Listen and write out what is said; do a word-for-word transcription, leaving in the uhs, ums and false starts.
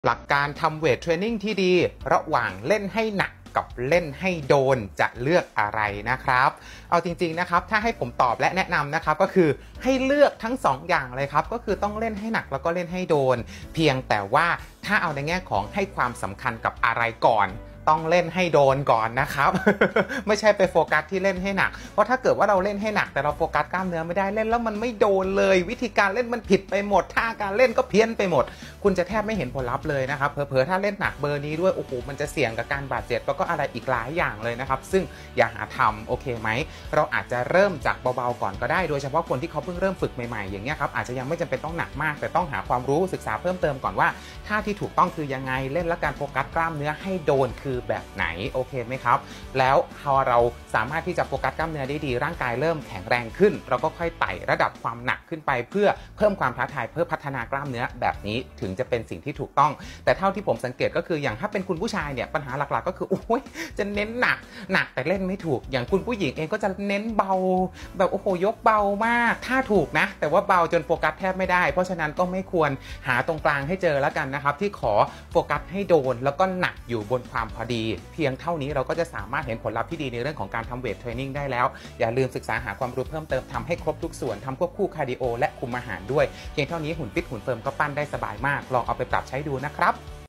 หลักการทำเวทเทรนนิ่งที่ดีระหว่างเล่นให้หนักกับเล่นให้โดนจะเลือกอะไรนะครับเอาจริงๆนะครับถ้าให้ผมตอบและแนะนำนะครับก็คือให้เลือกทั้งสองอย่างเลยครับก็คือต้องเล่นให้หนักแล้วก็เล่นให้โดนเพียงแต่ว่าถ้าเอาในแง่ของให้ความสำคัญกับอะไรก่อนต้องเล่นให้โดนก่อนนะครับ ไม่ใช่ไปโฟกัสที่เล่นให้หนักเพราะถ้าเกิดว่าเราเล่นให้หนักแต่เราโฟกัสกล้ามเนื้อไม่ได้เล่นแล้วมันไม่โดนเลยวิธีการเล่นมันผิดไปหมดท่าการเล่นก็เพี้ยนไปหมดคุณจะแทบไม่เห็นผลลัพธ์เลยนะครับเผลอๆถ้าเล่นหนักเบอร์นี้ด้วยโอ้โหมันจะเสี่ยงกับการบาดเจ็บแล้วก็อะไรอีกหลายอย่างเลยนะครับซึ่งอย่าหาทำโอเคไหมเราอาจจะเริ่มจากเบาๆก่อนก็ได้โดยเฉพาะคนที่เขาเพิ่งเริ่มฝึกใหม่ๆอย่างเงี้ยครับอาจจะยังไม่จำเป็นต้องหนักมากแต่ต้องหาความรู้ศึกษาเพิ่มเติมก่อนว่าท่าที่ถูกต้องคือยังไงเล่นและการโฟกัสกล้ามเนื้อให้โดนคือแบบไหนโอเคไหมครับแล้วพอเราสามารถที่จะโฟกัสกล้ามเนื้อได้ดีร่างกายเริ่มแข็งแรงขึ้นเราก็ค่อยไต่ระดับความหนักขึ้นไปเพื่อเพิ่มความท้าทายเพื่อพัฒนากล้ามเนื้อแบบนี้ถึงจะเป็นสิ่งที่ถูกต้องแต่เท่าที่ผมสังเกตก็คืออย่างถ้าเป็นคุณผู้ชายเนี่ยปัญหาหลักๆก็คือโอ้ยจะเน้นหนักหนักแต่เล่นไม่ถูกอย่างคุณผู้หญิงเองก็จะเน้นเบาแบบโอ้โหยกเบามากถ้าถูกนะแต่ว่าเบาจนโฟกัสแทบไม่ได้เพราะฉะนั้นก็ไม่ควรหาตรงกลางให้เจอแล้วกันนะครับที่ขอโฟกัสให้โดนแล้วก็หนักอยู่บนความพอดีเพียงเท่านี้เราก็จะสามารถเห็นผลลัพธ์ที่ดีในเรื่องของการทำเวทเทรนนิ่งได้แล้วอย่าลืมศึกษาหาความรู้เพิ่มเติมทำให้ครบทุกส่วนทำควบคู่คาร์ดิโอและคุมอาหารด้วยเพียงเท่านี้หุ่นฟิตหุ่นเฟิร์มก็ปั้นได้สบายมากลองเอาไปปรับใช้ดูนะครับ